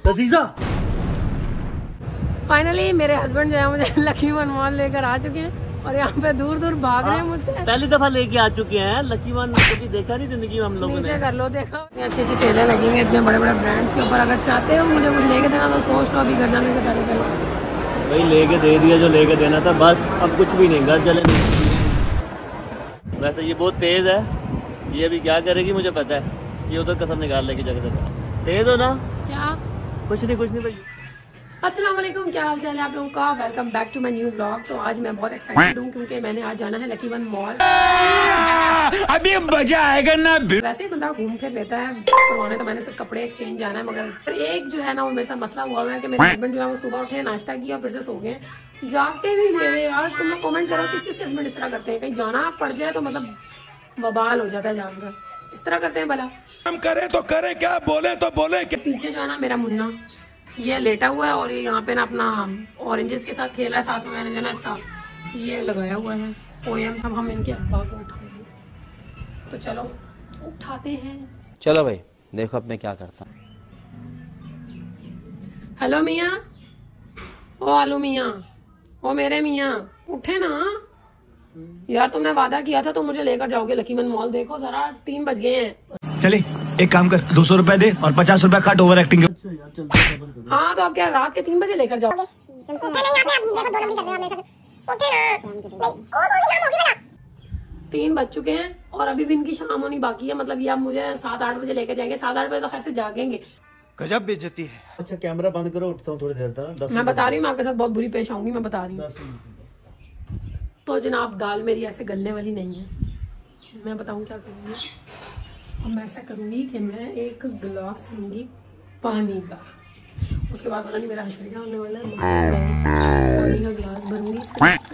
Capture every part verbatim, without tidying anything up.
लतीजा finally मेरे husband जो है मुझे लकी वन मॉल लेकर आ चुके हैं और यहाँ पे दूर दूर भाग रहे हैं मुझसे। पहली दफा लेके आ चुके हैं लकी वन, कभी देखा नहीं जिंदगी में हम लोगों ने। नीचे कर लो, देखा अच्छी अच्छी सेलें लगी हुई इतने बड़े बड़े ब्रांड्स के ऊपर। अगर चाहते हो मुझे कुछ लेके देना तो सोच लो अभी घर जाने से पहले पहले। भाई लेके दे दिया जो लेके देना था, बस अब कुछ भी नहीं, घर चले। वैसे ये बहुत तेज है, ये अभी क्या करेगी मुझे पता है। ये उधर कसम निकाल लेगी जगह जगह। तेज हो ना? क्या? कुछ नहीं कुछ नहीं भाई। अस्सलाम वालेकुम, क्या हाल चाल है आप लोगों का। Welcome back to my new blog. तो आज मैं बहुत एक्साइटेड हूँ क्योंकि मैंने आज जाना है लकी वन मॉल। अभी मजा आएगा ना। वैसे ही बंदा घूम फिर लेता है, करवाने तो मैंने सिर्फ कपड़े एक्सचेंज जाना है, मगर एक जो है ना वो मेरे साथ मसला हुआ है कि मेरे हस्बैंड जो है वो सुबह उठे, नाश्ता किया और फिर से सो गए, जागते भी दे यार। तुम लोग कमेंट करो किस किस हस्बैंड इस तरह करते हैं, कहीं जाना पड़ जाए तो मतलब बवाल हो जाता है जानकर, इस तरह करते हैं भला। हम करे तो करे क्या, बोले तो बोले क्या। पीछे जो है ना मेरा मुन्ना ये लेटा हुआ है और ये यहाँ पे ना अपना ऑरेंजेस के साथ खेल रहा है। साथ में मैंने जो ना इसका ये लगाया हुआ है पोएम। अब हम इनके अब्बा को उठाएंगे, तो चलो उठाते हैं। चलो भाई देखो अब मैं क्या करता हूँ। हेलो मियाँ, ओ आलू मियाँ, ओ मेरे मियाँ उठे ना यार। तुमने वादा किया था तो मुझे लेकर जाओगे लकी वन मॉल। देखो जरा तीन बज गए हैं। चले एक काम कर, दो सौ रुपए दे और पचास रुपए काट ओवर एक्टिंग। हाँ तो आप क्या रात के तीन बजे लेकर जाओगे? तीन बज चुके हैं और अभी भी इनकी शाम होनी बाकी है। मतलब ये आप मुझे सात आठ बजे लेकर जाएंगे। सात आठ बजे तो खैर से जागेंगे। गजब बेइज्जती है। अच्छा कैमरा बंद करो, उठता हूँ थोड़ी देर तक। मैं बता रही हूँ, मैं आपके साथ बहुत बुरी पेश आऊंगी, मैं बता रही हूँ। तो जनाब दाल मेरी ऐसे गलने वाली नहीं है। मैं बताऊँ क्या करूँगी। अब मैं ऐसा करूँगी कि मैं एक गिलास लूँगी पानी का, उसके बाद पता नहीं मेरा हशर क्या होने वाला है। पानी का गिलास भरूँगी इस तरह से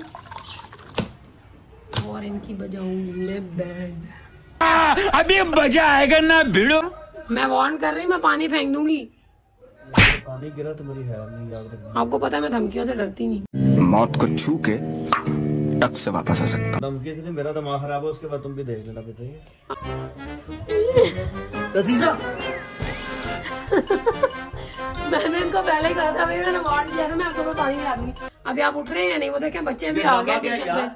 और इनकी बजाऊंगी मैं बैंड। अभी मजा आएगा ना भिड़ो। मैं वार्न कर रही हूँ, मैं पानी फेंक दूंगी। पानी गिरा तो मेरी है नहीं, याद रखना। आपको पता है मैं धमकियों से डरती नहीं। मौत को छू के टक से वापस आ सकता। धमकी से मेरा दिमाग खराब है, उसके बाद तुम भी देख लेना फिर। लतीजा मैंने इनको पहले ही कहा था, भाई मैंने वार्न किया था मैं आपको पानी ला दूंगी। अभी आप उठ रहे हैं या नहीं? वो देखें बच्चे भी आ गए ट्यूशन से।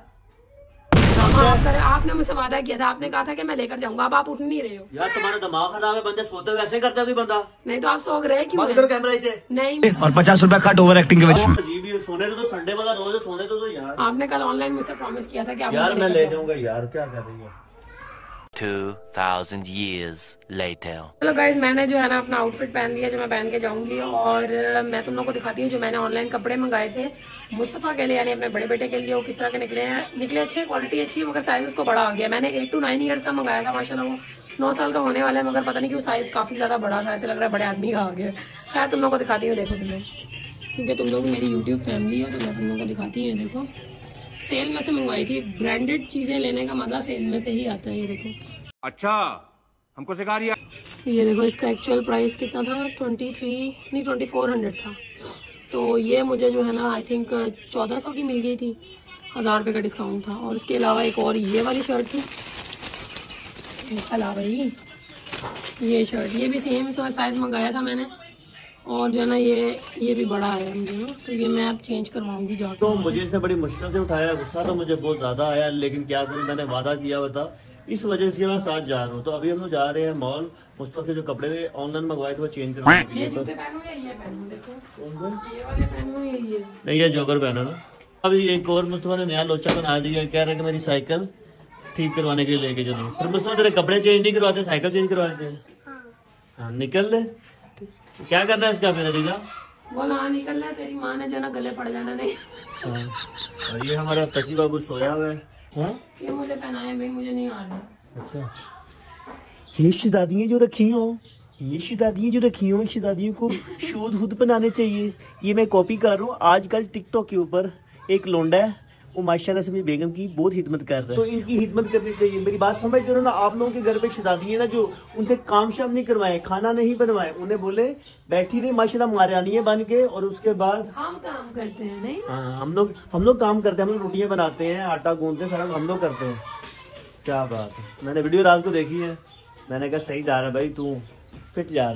आप करे, आपने मुझसे वादा किया था, आपने कहा था कि मैं लेकर जाऊंगा। अब आप उठ नहीं रहे हो यार। तुम्हारा दिमाग खराब है, बंदे सोते हुए ऐसे करता है कोई बंदा। नहीं तो आप सो रहे क्यों? बंद करो कैमरा इसे। नहीं और पचास रुपए काट ओवर एक्टिंग के वजह। अजीब ही सोने तो, तो संडे वाला रोज सोने तो, तो यार। आपने कल ऑनलाइन मुझसे प्रॉमिस किया था कि आप यार मैं ले जाऊंगा यार, क्या कर रही है। two thousand years later. Hello guys, मैंने जो है ना अपना आउटफिट पहन लिया जो मैं पहन के जाऊंगी। और मैं तुम लोगों को दिखाती हूँ जो मैंने ऑनलाइन कपड़े मंगाए थे मुस्तफ़ा के लिए, यानी अपने बड़े बेटे के लिए। वो किस तरह के निकले हैं। निकले अच्छे, क्वालिटी अच्छी है, मगर साइज उसको बड़ा आ गया। मैंने एट टू नाइन ईयर्स का मंगाया था, माशाल्लाह वो नौ साल का होने वाला है, मगर पता नहीं क्यों साइज काफी ज्यादा बड़ा था। ऐसे लग रहा है बड़े आदमी का आ गया। खैर तुम लोग को दिखाती हूँ, देखो तुम लोग, क्योंकि तुम लोग मेरी यूट्यूब फैमिली है तो मैं तुम लोग को दिखाती हूँ। देखो सेल में से मंगवाई थी। ब्रांडेड चीजें लेने का मजा सेल में से ही आता है। ये देखो। अच्छा हमको सिखा रही है। ये देखो इसका एक्चुअल प्राइस कितना था, ट्वेंटी थ्री नहीं ट्वेंटी फोर हंड्रेड था। तो ये मुझे जो है ना आई थिंक चौदह सौ की मिल गई थी, हज़ार रुपये का डिस्काउंट था। और इसके अलावा एक और ये वाली शर्ट थी। अलावा ही ये शर्ट, ये भी सेम साइज मंगाया था मैंने। और जो है ना ये ये भी बड़ा है मुझे ना, तो ये मैं अब चेंज करवाऊंगी जाकर। तो मुझे इसने बड़ी मुश्किल से उठाया, गुस्सा तो मुझे बहुत ज्यादा आया, लेकिन क्या करूँ, मैंने वादा किया हुआ था, इस वजह से मैं साथ जा रहा हूँ। तो अभी हम लोग जा रहे हैं मॉल। मुस्तफा के जो कपड़े ऑनलाइन मंगवाए थे वो चेंज करवाने के लिए। ये जूते पहनूं या ये पहनूं? देखो ये वाले पहनूं या ये? नहीं ये जोकर पहना ना। अभी एक और मुस्तफा ने नया लोचा बना दिया, कह रहा है कि मेरी साइकिल ठीक करवाने के लिए लेके चलो। फिर मुस्तफा तेरे कपड़े चेंज नहीं करवाते, साइकिल चेंज करवाते हैं। हाँ निकल ले, क्या करना है इसका मेरा दीदा? बोल हाँ निकलना है, तेरी माँ ने जो ना गले पड़ जाना नहीं। हाँ ये हमारा तकी बाबू सोया हुआ है। हाँ ये मुझे पहनाए भाई, मुझे नहीं आ रहा। अच्छा ये शहजादियाँ जो रखी हो, ये शहजादियाँ जो रखी हो, शहजादियों को शोध खुद बनाने चाहिए। ये मैं कॉपी कर रहा हूँ। आजकल टिकटॉक के ऊपर एक लोंडा है, वो माशाल्लाह से मेरी बेगम की बहुत हिदमत कर रहा है। तो इनकी हिदमत करनी चाहिए। मेरी बात समझ रहे हो ना? आप लोगों के घर पे शहजादियाँ ना जो उनसे काम शाम नहीं करवाए, खाना नहीं बनवाए, उन्हें बोले बैठी रही माशाल्लाह महारानियाँ बन के, और उसके बाद हम काम करते हैं। नहीं हाँ हम लोग हम लोग काम करते हैं, हम लोग रोटियाँ बनाते हैं, आटा गूंदते हैं, सारा हम लोग करते हैं। क्या बात है। मैंने वीडियो रात को देखी है, मैंने कहा सही जा रहा है भाई, तू फिट जा रहा है।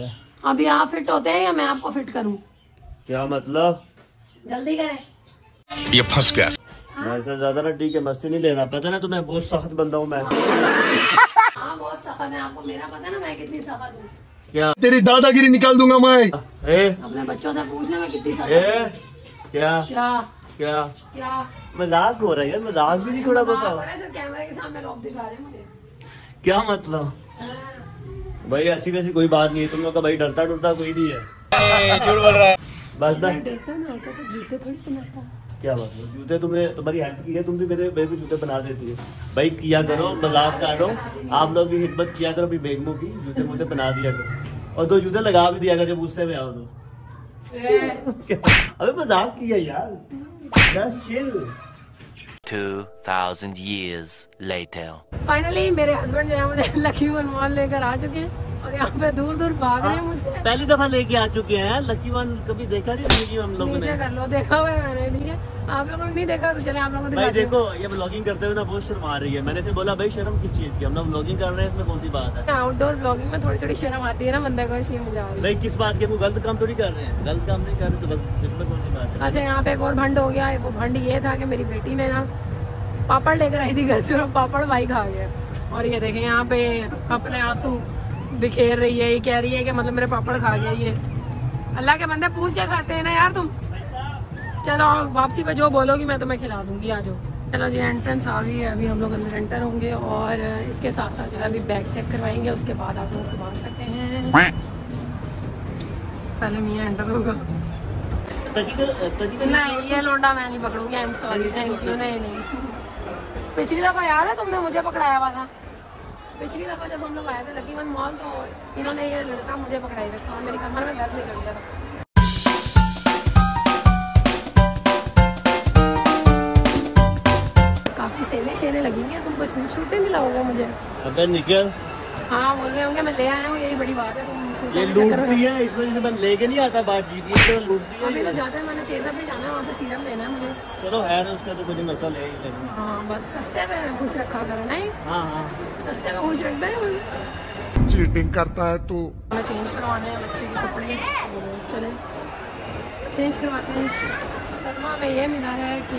अभी आप फिट होते हैं या मैं आपको फिट करूं? क्या मतलब? जल्दी करें। ये फंस गया। मेरे से ज्यादा ना ठीक है, मस्ती नहीं लेना। पता ना तुम्हें बहुत सख्त बंदा हूँ मैं। हाँ बहुत सख्त है, आपको मेरा पता है ना मैं कितनी सख्त हूँ। क्या? तेरी दादागिरी निकाल दूंगा मैं। ए? अपने बच्चों से पूछ ले मैं कितनी सख्त ए? हूँ। क्या क्या क्या क्या मजाक हो रहा है यार? मजाक भी नहीं थोड़ा मजाक बताओ। हो रहा है सर, कैमरे के सामने लोग दिखा रहे हैं मुझे। क्या मतलब? भाई ऐसी वैसी कोई बात नहीं है, तुम लोग का भाई डरता डरता कोई नहीं है। झूठ बोल रहा है बस ना। डरता ना होता तो जूते थोड़ी पहनता। क्या बात है? जूते तुमने तुम्हारी हेल्प की है, तुम भी मेरे मेरे भी जूते बना देती है। भाई किया करो, मजाक काटो। आप लोग भी हिम्मत किया करो, अभी बेगमों की जूते मुझे बना दिया करो और दो जूते लगा भी दिया करो जब गुस्से में आओ तो। अबे मजाक किया यार, बस chill. Two thousand years later. Finally मेरे हस्बैंड जो है मुझे लकी वन मॉल लेकर आ चुके हैं और यहाँ पे दूर दूर भाग रहे हैं मुझसे। पहली दफा लेके आ चुके हैं लकी वन, कभी देखा नहीं जिंदगी में हम लोगों नीचे ने। कर लो, देखा हुआ है मैंने, ठीक है? आप लोगों ने नहीं देखा तो चले आप लोगों को भाई दिखाते हैं। देखो ये ब्लॉगिंग करते हुए ना बहुत शर्म आ रही है। मैंने तो बोला भाई शर्म किस चीज की, हम लोग ब्लॉगिंग कर रहे हैं, इसमें कौन सी बात है? आउटडोर ब्लॉगिंग में थोड़ी थोड़ी शर्म आती है ना बंदे को, इसलिए मुझे आ रही है। भाई किस बात के? वो गलत काम थोड़ी कर रहे हैं, गलत काम नहीं कर रहे तो बस इसमें कौन सी बात है? अच्छा यहाँ पे एक और भंड हो गया है। वो भंड ये था कि मेरी बेटी ने ना पापड़ लेकर आई थी घर से और पापड़ भाई खा गया। और ये देखें यहाँ पे अपने आंसू बिखेर रही है, ये कह रही है कि मतलब मेरे पापड़ खा गया ये। अल्लाह के बंदे पूछ के खाते हैं ना यार तुम। चलो वापसी पे जो बोलोगी मैं तुम्हें खिला दूंगी, आ जाओ। चलो जी एंट्रेंस आ गई है, अभी हम लोग अंदर एंटर होंगे और इसके साथ साथ जो है अभी बैग चेक करवाएंगे, उसके बाद आप लोग से बात करते हैं। पहले मियाँ एंटर होगा। नहीं ये लोंडा मैं नहीं पकड़ूंगी, I am sorry, thank you. नहीं नहीं पिछली दफा याद है तुमने मुझे पकड़ाया हुआ था? पिछली दफा जब हम लोग आए थे लकी वन मॉल तो इन्होंने ये लड़का मुझे पकड़ाई रखा और मेरी कमर में दर्द निकल गया था। काफी सेलें शेलें लगी हैं, तुमको शूट नहीं दिलाओगे मुझे? अबे निकल। हाँ बोल रहे होंगे मैं ले आया हूँ, यही बड़ी बात है। तुम ये लूटती है, इस वजह से मैं लेके नहीं आता बात जीती है तो लूटती है। अभी तो जाते हैं, मैंने चेज़अप भी जाना है, वहाँ से सीरम लेना है मुझे। चलो है ना, उसका तो कुछ मसला ले ही लेंगे। हाँ बस सस्ते में खुश रखा करो, नहीं? हाँ हाँ सस्ते में खुश रखते हैं। चीटिंग करता है तू। मैं चेंज करवाने हैं बच्चे के कपड़े, चले चेंज करवाते हैं। सलमा में ये मिला है कि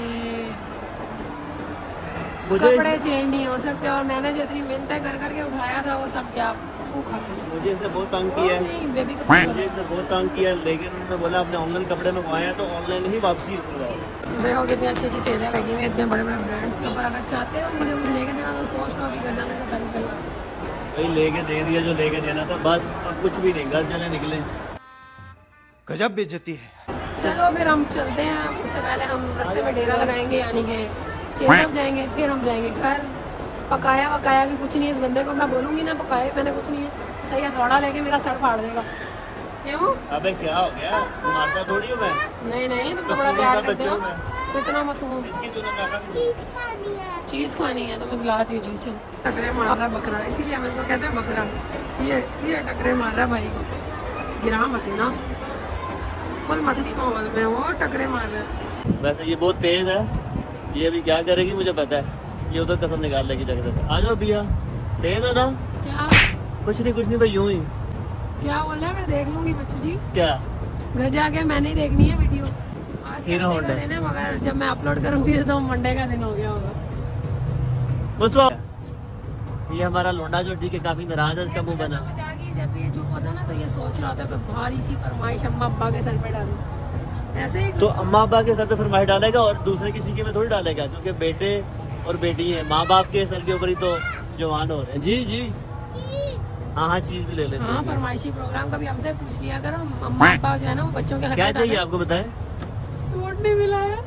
कपड़े चेंज नहीं हो सकते और मैंने जो इतनी मिन्नतें कर करके उठाया था वो सब क्या सूखा। मुझे इसने बहुत तंग किया है, नहीं बेबी को मुझे इसने बहुत तंग किया है, लेकिन उन्होंने बोला अपने ऑनलाइन कपड़े मंगवाए हैं तो ऑनलाइन ही वापसी करवाओ। देखो कितनी अच्छी अच्छी सेलें लगी हुई हैं इतने बड़े बड़े ब्रांड्स के ऊपर। अगर चाहते हो मुझे कुछ लेके देना तो सोच लो अभी घर जाने से पहले पहले। भाई लेके दे दिया जो लेके देना था, बस अब कुछ भी नहीं, घर चले निकले। गजब बेइज्जती है। चलो फिर हम चलते हैं, उससे पहले हम रास्ते में डेरा लगाएंगे यानी कि चेज़अप जाएंगे, फिर हम जाएंगे घर। पकाया वकाया भी कुछ नहीं है इस बंदे को, मैं बोलूँगी ना पकाया मैंने कुछ नहीं है, सही हथौड़ा लेके मेरा सर फाड़ देगा। क्यों? अबे क्या हो गया, मारता थोड़ी हूँ मैं। नहीं नहीं तुम तो बड़ा प्यार करते हो, इतना मासूम। इसकी सुनो काका, चीज़ खानी है तो मैं खिलाती हूँ चीज़। टकरे मार रहा बकरा, इसीलिए हम इसको कहते हैं बकरा। ये ये टकरे मार रहा भाई को, गिरा मत देना उसको। फुल मस्ती माहौल में वो टकरे मार रहा है। वैसे ये बहुत तेज है, ये अभी क्या करेगी मुझे पता है। ये उधर कसम निकाल लेगी जगह। आ जाओ भैया, तेज हो ना? क्या? कुछ नहीं कुछ नहीं भाई, यूं ही। क्या बोल रहे हैं? मैं देख लूंगी बच्चू जी, क्या घर जाके मैंने ही देखनी है वीडियो। आज हीरो संडे का होंडा। दिन है, मगर जब मैं अपलोड करूंगी तो मंडे का दिन हो गया होगा। वो तो ये हमारा लोंडा जो ठीक है काफी नाराज है, इसका मुंह बना। जागी जब ये चुप होता ना तो ये सोच रहा होता कि भारी सी फरमाइश अम्मा अब्बा के सर पे डालूं, ऐसे ही तो अम्मा अब्बा के सर पे फरमाइश डालेगा और दूसरे किसी के में थोड़ी डालेगा, क्योंकि बेटे और बेटी है, माँ बाप के सर के ऊपर ही तो जवान हो रहे हैं। जी जी हाँ हाँ चीज भी ले लेते हाँ हैं। फरमाइशी प्रोग्राम कभी हमसे पूछ लिया करो, अम्मा अब्बा जो है ना वो बच्चों के हक क्या में चाहिए डालें। आपको बताएं? सूट नहीं मिला है।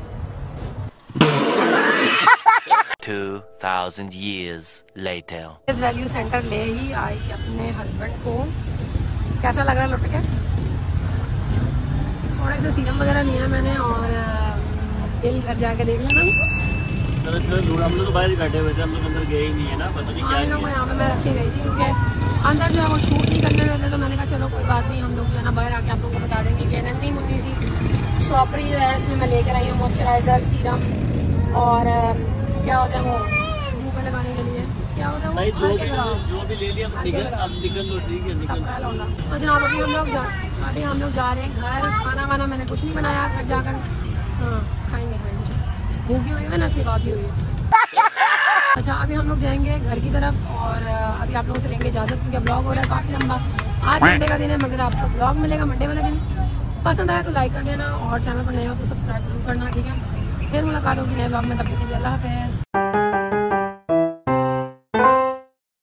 Two thousand years later. इस वैल्यू सेंटर ले ही आई अपने हस्बैंड को। कैसा लग रहा है लुट के? थोड़े से सीरम वगैरह लिया मैंने और बिल घर जाके देख लेना। चलो चलो हम लोग तो बाहर ही बैठे हुए थे, हम लोग अंदर गए ही नहीं है ना, पता नहीं हाँ इन लोगों को क्या। यहाँ पे मैं रख के गई थी क्योंकि अंदर जो है वो शूट नहीं करने देते, तो मैंने कहा चलो कोई बात नहीं, हम लोग जो है ना बाहर आके आप लोगों को बता देंगे कि नन्ही मुन्नी सी शॉपरी जो है इसमें मैं लेकर आई हूँ मॉइस्चराइज़र, सीरम और क्या होता है वो मुँह पे लगाने के लिए क्या होता है भाई वो जो हर भी के घर आओ। जो भी ले लिया निकल अब निकल लो ठीक है निकल। तो जनाब अभी हम लोग जा अभी हम लोग जा रहे हैं घर। खाना वाना मैंने कुछ नहीं बनाया, घर जाकर हाँ खाएंगे खाएंगे। भूखी हुई है ना इसलिए बाकी हुई है। अच्छा अभी हम लोग जाएंगे घर की तरफ और अभी आप लोगों से लेंगे इजाज़त क्योंकि ब्लॉग हो रहा है काफ़ी लंबा। आज संडे का दिन है मगर आपको ब्लॉग मिलेगा मंडे वाले दिन। पसंद आया तो लाइक कर देना और चैनल पर नए हो तो सब्सक्राइब जरूर करना, ठीक है। फिर मुलाकात होगी नए ब्लॉग में, तब तक के लिए अल्लाह हाफ़िज़।